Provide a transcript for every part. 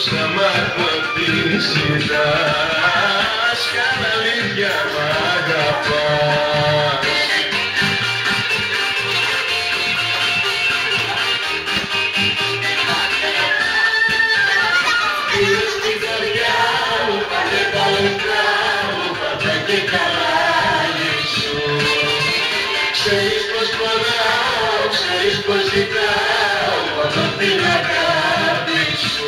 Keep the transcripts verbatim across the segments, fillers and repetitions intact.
θα μάθω τι ζητάς, καν αλήθεια μ' αγαπάς. Πήρες στην καρδιά μου, πάτε τα λεπτά μου, πάτα και καλάγι σου. Ξέρεις πως πονάω, ξέρεις πως ζητάω, μόνο την αγάπη σου.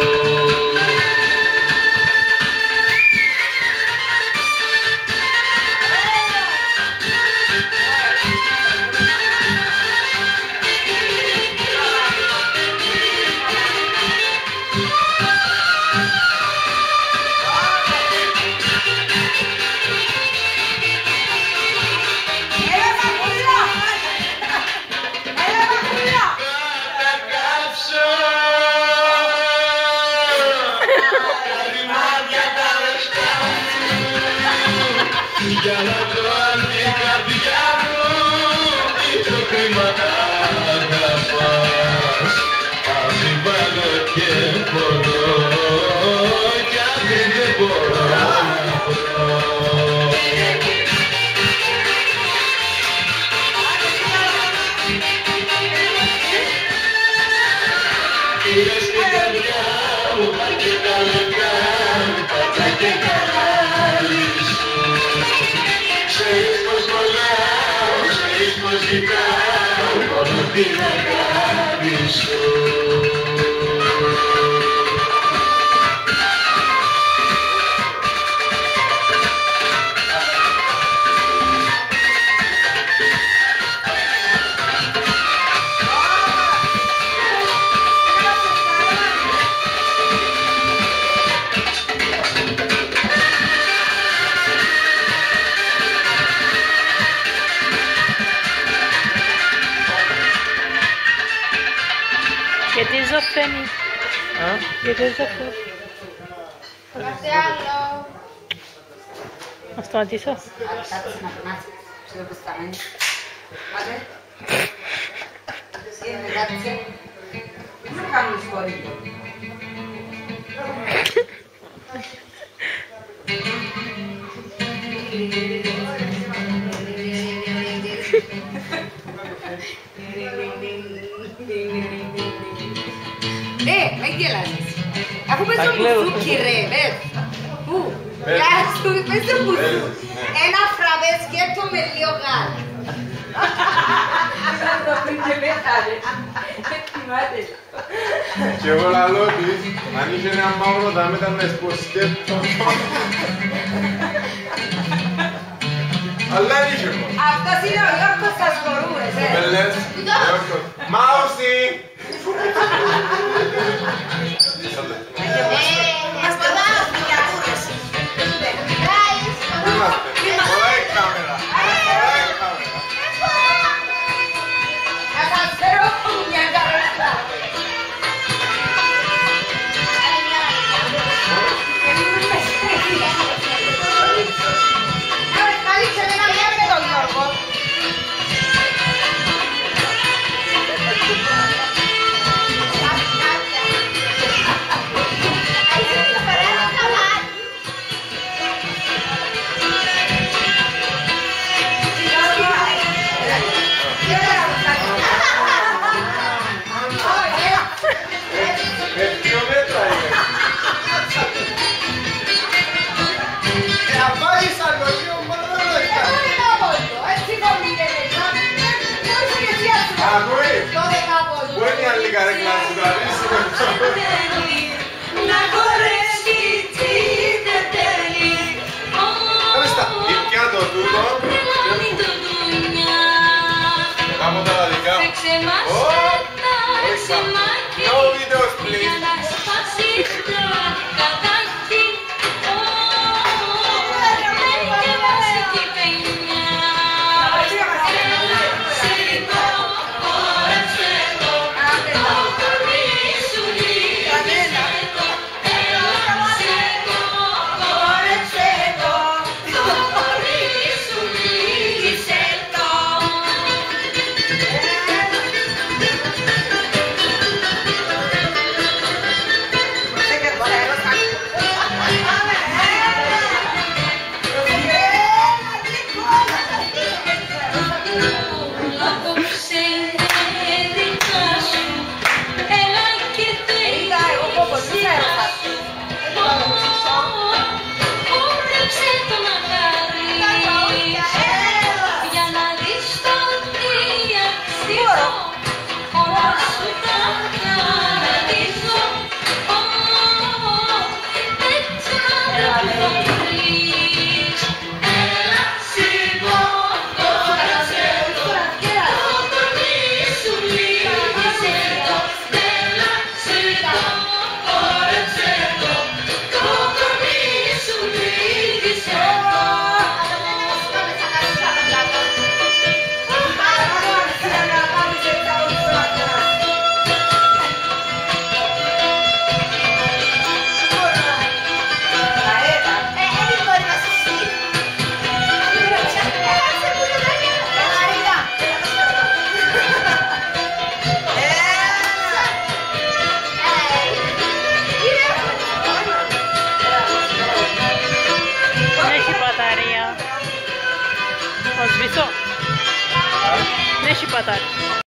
Για να τρώω την καρδιά μου ή το κρίμα αγαπάς. Αμφιβάλλω και πονώ κι αν δεν μπορώ να βρω. Πήρες την καρδιά μου, πάρ' και τα λεπτά μου, πάτα και καλάγι σου. Ξέρεις πως πονάω, ξέρεις πως ζητάω, μόνο την αγάπη σου. Γιατί ζωφαίνει. Α? Γιατί ζωφαίνει. Κάτι άλλο. Να σταματήσω. Κάτσε να περνάσει. Ξέρω πως θα μένει. Πάτε. Είναι κάτσε. Δεν θα κάνουμε σχόλια. Ε, με γελάζεις. Αφού πες το μπουζούκι ρε, πες. Πού, γεια σου, πες το μπουζούκι. Ένα φραβέ σκέτο με λίγο γάλα. Θα το πει και μετά ρε. Θυμάται. Και εγώ λαλώ της, αν είχε ένα μαύρο θα ήταν να εσποσκέτω. Αλλά δεν είχε εγώ. Αυτός είναι ο Γιώργος σας χωρούμες, ε. Πελές, Γιώργος. Μάουσι! Μας πονάω μiniaturas. Είμαστε, πολλά η κάμερα. Πολλά η κάμερα. Θα σας φέρω μια καρέκλα. Κάλυψε με ένα μία με τον Γιώργο. πατάτα.